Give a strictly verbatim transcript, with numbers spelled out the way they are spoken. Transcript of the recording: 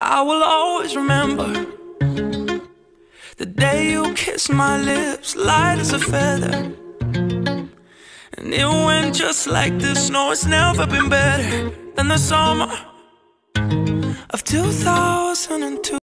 I will always remember the day you kissed my lips, light as a feather. And it went just like this. No, it's never been better than the summer of two thousand two.